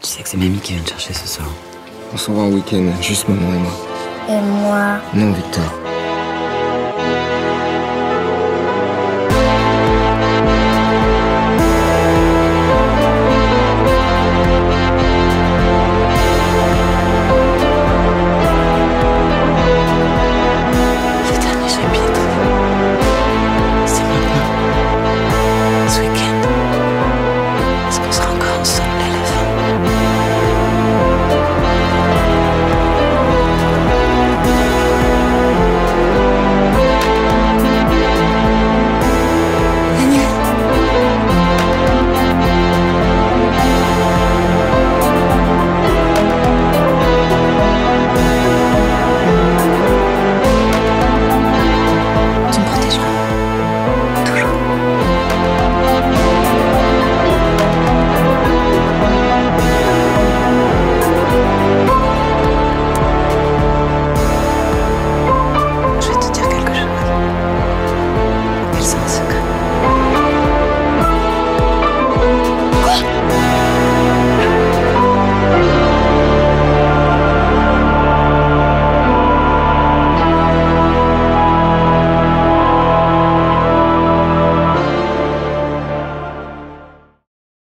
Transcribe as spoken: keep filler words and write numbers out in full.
Tu sais que c'est Mamie qui vient te chercher ce soir. On s'en va en week-end, juste maman et moi. Et moi. Non, Victor.